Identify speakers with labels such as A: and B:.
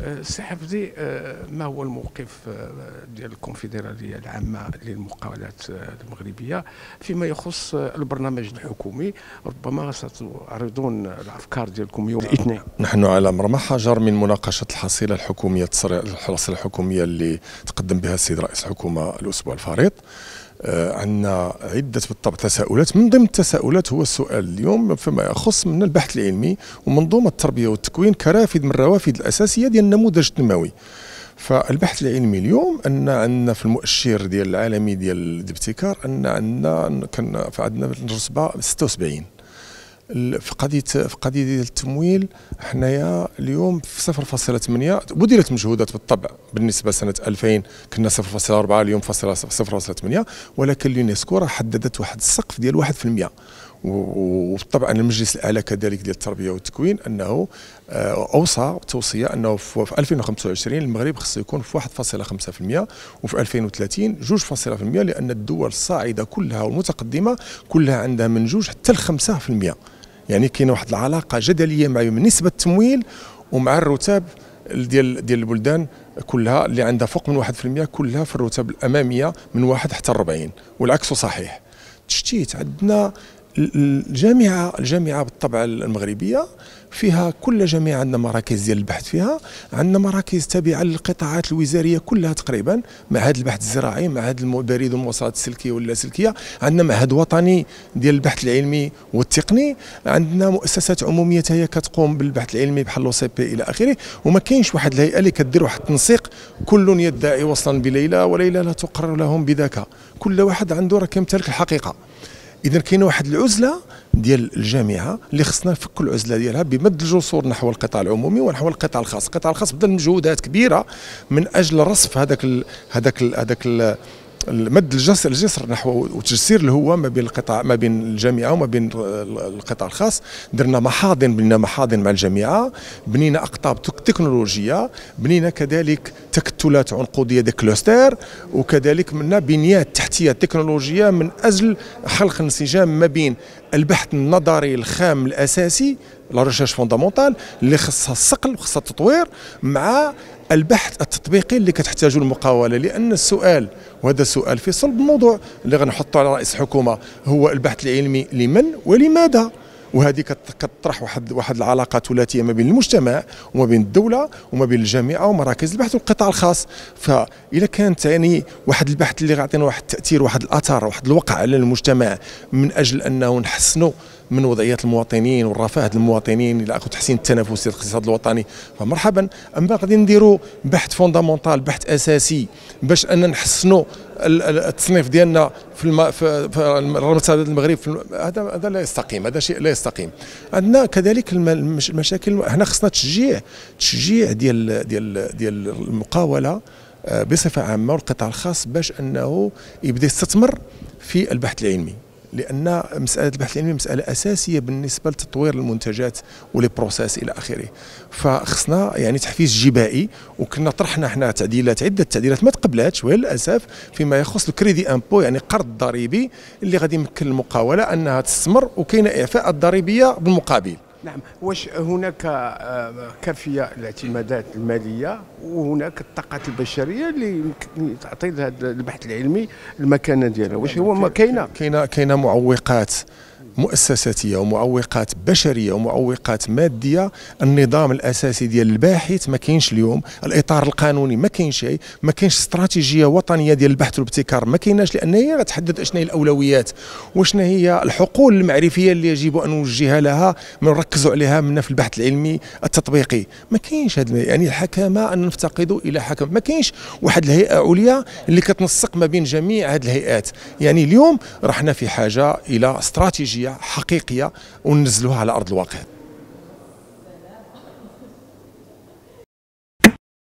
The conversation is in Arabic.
A: سي حفظي، ما هو الموقف ديال الكونفدرالية العامة للمقاولات المغربية فيما يخص البرنامج الحكومي؟ ربما ستعرضون الأفكار ديالكم يوم الاثنين.
B: نحن على مرمى حجر من مناقشة الحصيلة الحكومية، الحصيلة الحكومية اللي تقدم بها السيد رئيس الحكومة الأسبوع الفارط. عندنا عدة بالطبع تساؤلات. من ضمن التساؤلات هو السؤال اليوم فيما يخص من البحث العلمي ومنظومة التربية والتكوين كرافد من الروافد الأساسية ديال النموذج التنموي. فالبحث العلمي اليوم ان عندنا في المؤشر ديال العالمي ديال الابتكار ان عندنا الرتبة 76. في قضيه ديال التمويل حنايا اليوم في 0.8. بذلت مجهودات بالطبع. بالنسبه لسنه 2000 كنا 0.4، اليوم 0.8، ولكن اليونسكو راه حددت واحد السقف ديال 1%. وطبعا المجلس الاعلى كذلك ديال التربيه والتكوين انه اوصى توصيه انه في 2025 المغرب خصو يكون في 1.5%، وفي 2030 2.0%، لان الدول الصاعده كلها والمتقدمه كلها عندها من 2 حتى ل 5%. يعني كاينه واحد العلاقه جدليه مع نسبه التمويل ومع الرتب ديال البلدان كلها اللي عندها فوق من 1%، كلها في الرتب الاماميه من 1 حتى 40، والعكس صحيح. تشتيت عندنا الجامعة بالطبع المغربية فيها كل جامعة عندنا مراكز ديال البحث، فيها عندنا مراكز تابعة للقطاعات الوزارية كلها تقريبا، معهد البحث الزراعي، معهد البريد والمواصلات السلكية واللاسلكية، عندنا معهد وطني ديال البحث العلمي والتقني، عندنا مؤسسات عمومية هي كتقوم بالبحث العلمي بحال لو سي بي الى اخره. وما كاينش واحد الهيئة اللي كدير واحد التنسيق كل يدعي وصلا بليلى وليلى لا تقرر لهم بذاك، كل واحد عنده راه كيمتلك الحقيقة. إذا كاينه واحد العزله ديال الجامعه اللي خصنا نفكوا العزله ديالها بمد الجسور نحو القطاع العمومي ونحو القطاع الخاص. القطاع الخاص بذل مجهودات كبيره من اجل رصف هذاك مد الجسر نحو وتجسير الهوة ما بين القطاع، ما بين الجامعه وما بين القطاع الخاص. درنا محاضن، بنينا محاضن مع الجامعه، بنينا اقطاب تكنولوجيه، بنينا كذلك تكتلات عنقوديه دي كلوستر، وكذلك منا بنيات تحتيه تكنولوجيه من اجل خلق انسجام ما بين البحث النظري الخام الاساسي لا ريشيرش فوندامونتال اللي خصها الصقل وخصها التطوير، مع البحث التطبيقي اللي كتحتاجه المقاوله. لان السؤال، وهذا السؤال في صلب الموضوع اللي غنحطه على رئيس الحكومه، هو البحث العلمي لمن ولماذا؟ وهذه كتطرح واحد العلاقه ثلاثيه ما بين المجتمع وما بين الدوله وما بين الجامعه ومراكز البحث والقطاع الخاص. فاذا كانت يعني واحد البحث اللي غيعطينا واحد التاثير، واحد الاثر، واحد الوقع على المجتمع من اجل انه نحسنوا من وضعيه المواطنين والرفاه المواطنين الى اخره، تحسين التنافسيه الاقتصاد الوطني، فمرحبا. اما غادي نديروا بحث فوندامونتال، بحث اساسي باش ان نحسنوا التصنيف ديالنا في المرصد المغرب، هذا لا يستقيم، هذا شيء لا يستقيم. عندنا كذلك المشاكل، هنا خصنا تشجيع ديال المقاوله بصفه عامه والقطاع الخاص باش انه يبدا يستثمر في البحث العلمي، لان مساله البحث العلمي مساله اساسيه بالنسبه لتطوير المنتجات ولي بروسيس الى اخره. فخصنا يعني تحفيز جبائي، وكنا طرحنا احنا عده تعديلات ما تقبلاتش وللاسف فيما يخص الكريدي امبو، يعني قرض ضريبي اللي غادي يمكن المقاوله انها تستثمر، وكاينه اعفاء الضريبيه بالمقابل.
A: نعم. واش هناك كافيه الاعتمادات الماليه وهناك الطاقات البشريه اللي يمكن تعطي هذا البحث العلمي المكانه ديالها؟ واش هو ما
B: كاينه معوقات مؤسساتيه ومعوقات بشريه ومعوقات ماديه. النظام الاساسي ديال الباحث ما كاينش اليوم، الاطار القانوني ما كاينش شيء، ما كاينش استراتيجيه وطنيه ديال البحث والابتكار ما كايناش، لان هي غتحدد اشنا هي الاولويات وشنا هي الحقول المعرفيه اللي يجب ان نوجهها لها، نركزوا عليها منا في البحث العلمي التطبيقي. ما كاينش هذا، يعني الحكامه ان نفتقدوا الى حكم، ما كاينش واحد الهيئه عليا اللي كتنسق ما بين جميع هذه الهيئات. يعني اليوم رحنا في حاجه الى استراتيجيه حقيقيه وننزلوها على ارض الواقع.